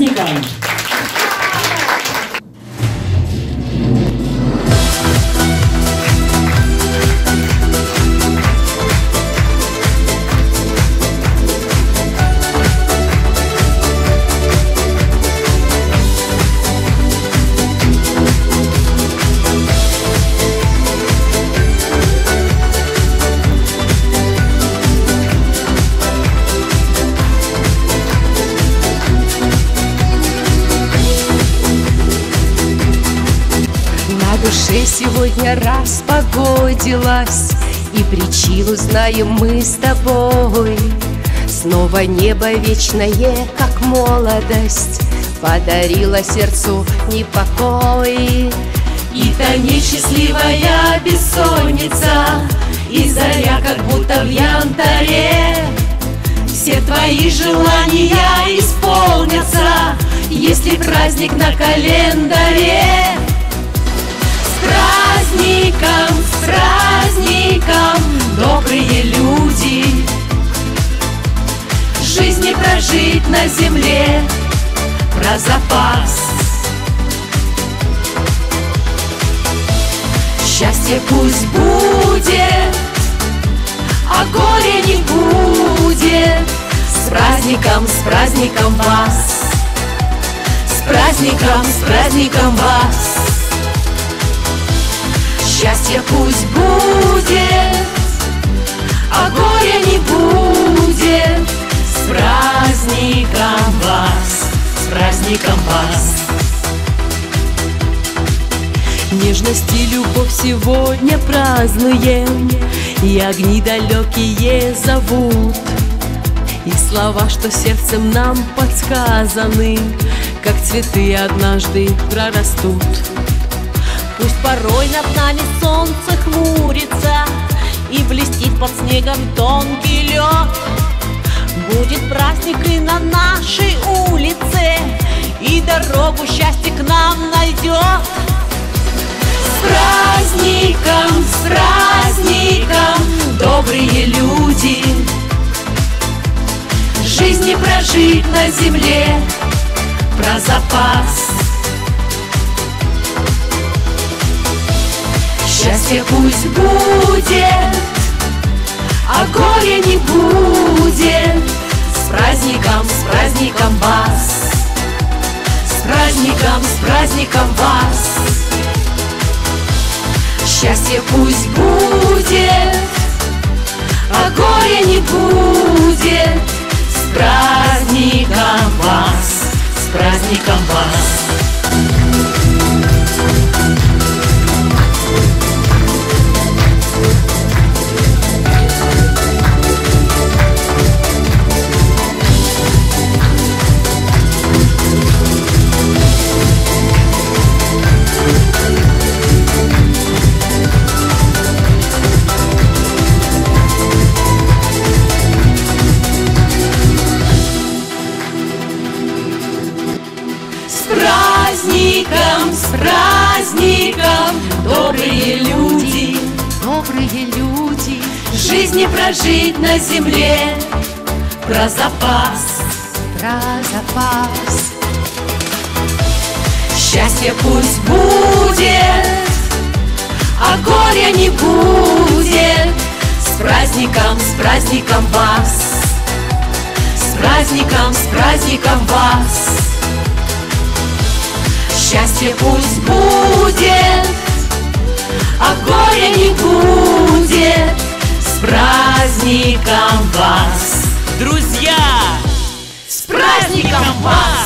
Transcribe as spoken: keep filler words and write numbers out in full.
праздником! Сегодня распогодилась, и причину знаем мы с тобой. Снова небо вечное, как молодость, подарила сердцу непокой. И тонет счастливая бессонница, и заря, как будто в янтаре. Все твои желания исполнятся, если праздник на календаре. С праздником, с праздником, добрые люди, жизни прожить на земле про запас. Счастье пусть будет, а горя не будет. С праздником, с праздником вас, с праздником, с праздником вас. Счастье пусть будет, а горя не будет. С праздником вас, с праздником вас. Нежность и любовь сегодня празднуем, и огни далекие зовут, и слова, что сердцем нам подсказаны, как цветы однажды прорастут. Пусть порой над нами солнце хмурится, и блестит под снегом тонкий лед. Будет праздник и на нашей улице, и дорогу счастья к нам найдет. С праздником, с праздником, добрые люди, жизни прожить на земле про запас. Счастье пусть будет, а горя не будет. С праздником, с праздником вас, с праздником, с праздником вас. Счастье пусть будет, а горя не будет. С праздником вас, с праздником вас. С праздником, добрые люди, добрые люди, жизни прожить на земле про запас, про запас. Счастье пусть будет, а горя не будет. С праздником, с праздником вас, с праздником, с праздником вас. Счастье пусть будет, а горя не будет. С праздником вас, друзья! с праздником вас!